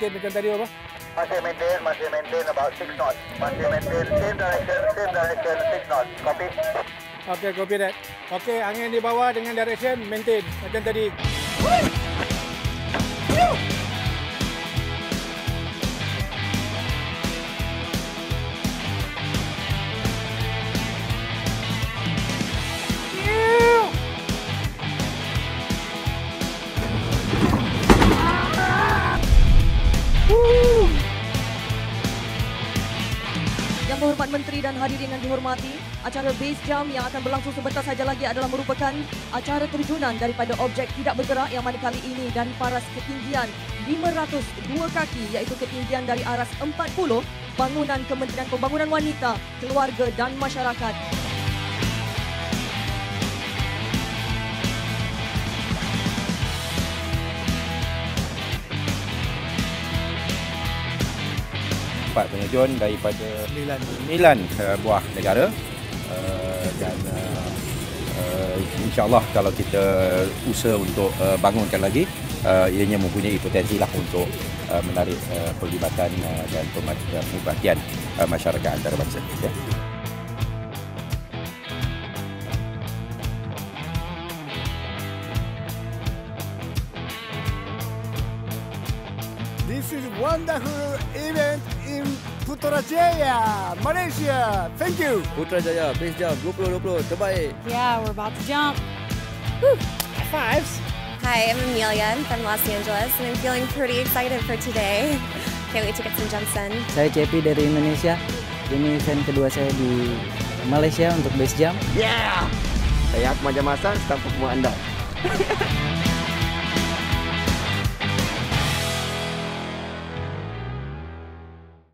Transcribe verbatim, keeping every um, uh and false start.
maintain macam tadi apa? Masih maintain, masih maintain about six knots. Masih maintain same direction, same direction, six knots. Copy. Okey, copy that. Okey, angin di bawah dengan direction maintain macam tadi. Yang berhormat Menteri dan hadirin yang dihormati, acara base jump yang akan berlangsung sebentar saja lagi adalah merupakan acara terjunan daripada objek tidak bergerak yang mana kali ini dari paras ketinggian lima ratus dua kaki iaitu ketinggian dari aras empat puluh bangunan Kementerian Pembangunan Wanita, Keluarga dan Masyarakat. Empat penerjun daripada sembilan uh, buah negara uh, dan uh, uh, insyaAllah kalau kita usaha untuk uh, bangunkan lagi, uh, ianya mempunyai potensi lah untuk uh, menarik uh, perlibatan uh, dan perhatian uh, masyarakat antarabangsa. Ya. This is wonderful event in Putrajaya, Malaysia. Thank you. Putrajaya, base jump dua puluh dua puluh, terbaik. Yeah, we're about to jump. High fives. Hi, I'm Amelia. I'm from Los Angeles, and I'm feeling pretty excited for today. Can't wait to get some jumps in. Saya Cepi dari Indonesia. Ini event kedua saya di Malaysia untuk base jump. Yeah! Saya Akmal Jamasan, staf performa anda.